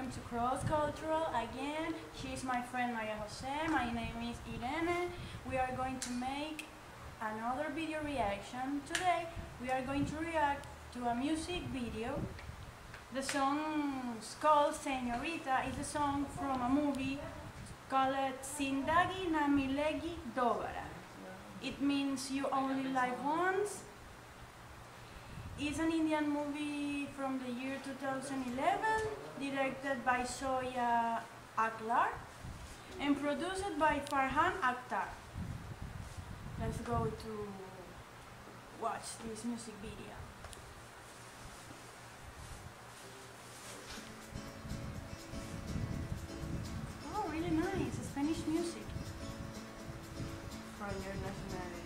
going to Cross Cultural again. She's my friend Maria Jose. My name is Irene. We are going to make another video reaction. Today we are going to react to a music video. The song is called Señorita. It's a song from a movie called Zindagi Na Milegi Dobara. It means you only live once. It's an Indian movie from the year 2011, directed by Zoya Akhlar and produced by Farhan Akhtar. Let's go to watch this music video. Oh, really nice, Spanish music from your nationality.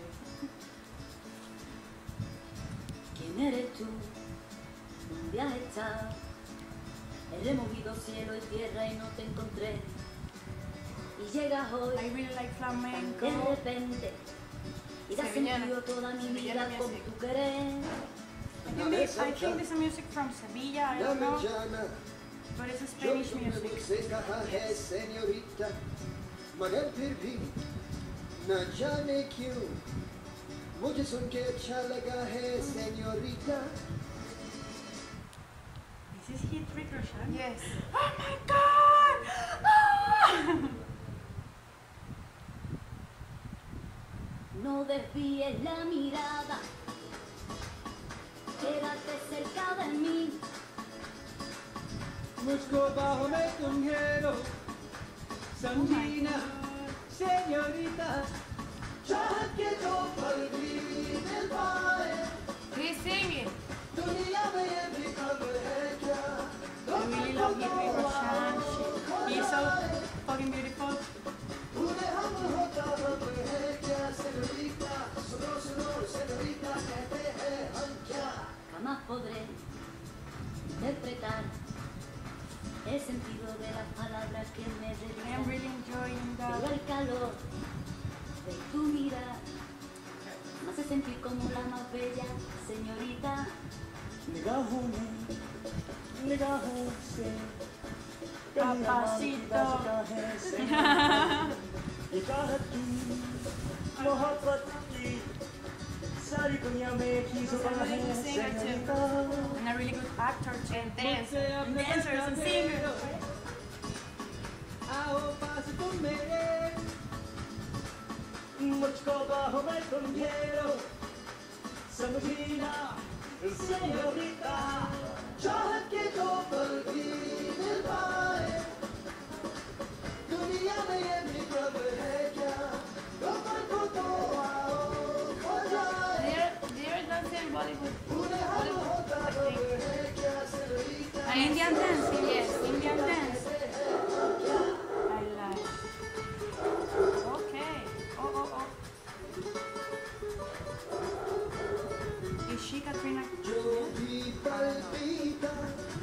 ¿Quién eres tú? ¿Dónde has estado? He removido cielo y tierra y no te encontré. Y llegas hoy I really like flamenco. de repente y das sentido toda mi vida con tu querer. I think this is music from Sevilla, I don't know, but it's a Spanish music. मुझे सुन के अच्छा लगा है señorita. This is Hit Ricochet? Yes. Oh my god! Ah! No desvíes la mirada, quédate cerca de mí. मुझको बाहों में तुम घेरो समझीना señorita. चाहत के जो पल भी मिल पाए Please sing it. दुनिया में ये भी खबर है क्या. I really love Hit Ricochet. He's so fucking beautiful. उन्हें हम होता हम है क्या señorita. सुनो सुनो señorita कहते हैं हम क्या. Jamás podré interpretar el sentido de las palabras que me I am dedican. really enjoying Pero that. el calor de tu mirar me hace sentir como la más bella señorita. निगाहों में निगाहों से Papacito. इकाहत की मोहब्बत की सारी दुनिया में एक ही जुबान Somebody है who sing it too. señorita. And a really good actor too. And dance. Dancers and singers. आओ पास तुम मेरे मुझको बाहों में तुम घेरो समझीना señorita. चाहत के जो पल भी मिल पाए दुनिया में ये भी कब है क्या. दो पल को तो आओ खो जाए There is dancing Bollywood. उन्हें हम होता I think. है क्या señorita. Indian dance, Yes. Indian dance. I like. Okay. Oh. Is she Katrina? जो भी पल बीता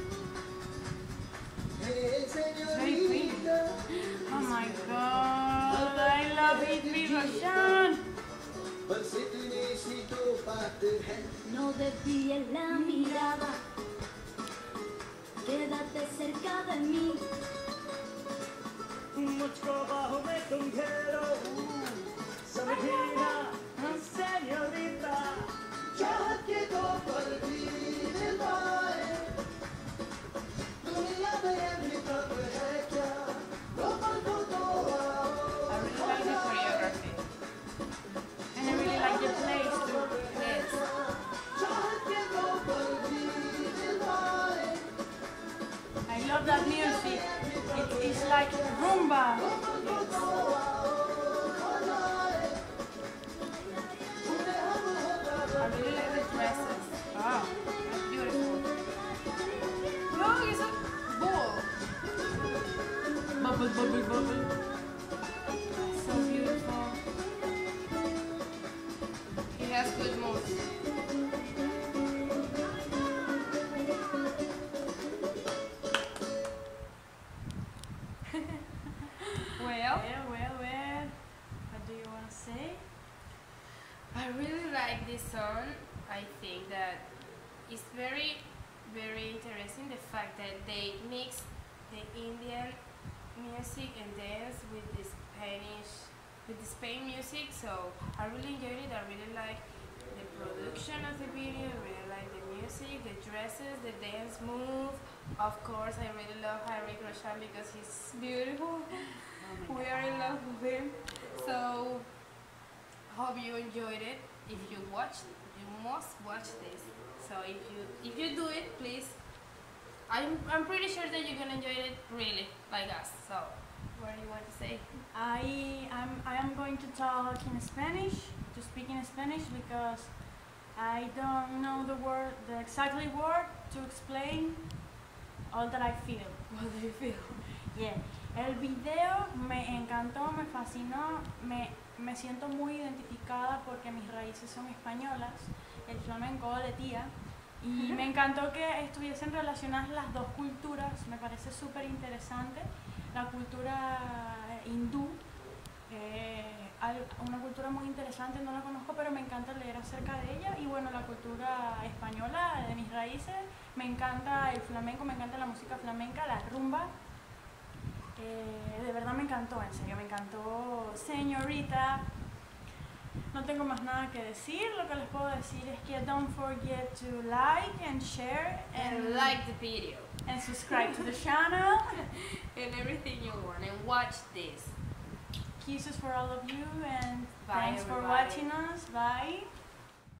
है señorita. Oh my god, I love Hit Ricochet. बस इतनी सी तो बात है. No desvíes la mirada, quédate cerca de mí. मुझको बाहों में तुम घेरो समझीना señorita. चाहत के दो पल भी मिल पाए दुनिया में ये भी कब है क्या. दो पल को तो I really like the choreography. And I really like the place too. Yes. चाहत के दो पल भी मिल पाए I love that music. It is like rumba. I really like the dresses. Wow. That's beautiful. Look, it's a bull. Bubble. So beautiful. He has good moves. Well. What do you want to say? I really like this song. I think that it's very, very interesting the fact that they mix the Indian music and dance with the Spain music. So I really enjoyed it. I really like the production of the video. I really like the music, the dresses, the dance move. Of course, I really love Harry Roshan because he's beautiful. We are in love with him. So hope you enjoyed it. If you watched, you must watch this. So if you do it, please. I'm pretty sure that you're gonna enjoy it really like us. So what do you want to say? I am going to talk in Spanish, to speak in Spanish, because I don't know the exactly word to explain all that I feel. What do you feel? Yeah. El video me encantó, me fascinó, me siento muy identificada porque mis raíces son españolas, el flamenco de tía, y me encantó que estuviesen relacionadas las dos culturas. Me parece súper interesante la cultura hindú, una cultura muy interesante, no la conozco, pero me encanta leer acerca de ella. Y bueno, la cultura española de mis raíces, me encanta el flamenco, me encanta la música flamenca, la rumba. De verdad me encantó, en serio, me encantó, señorita. No tengo más nada que decir. Lo que les puedo decir es que don't forget to like and share And like the video and subscribe to the channel. and everything you want and watch this. Kisses for all of you, and Bye, thanks for everybody. watching us. Bye.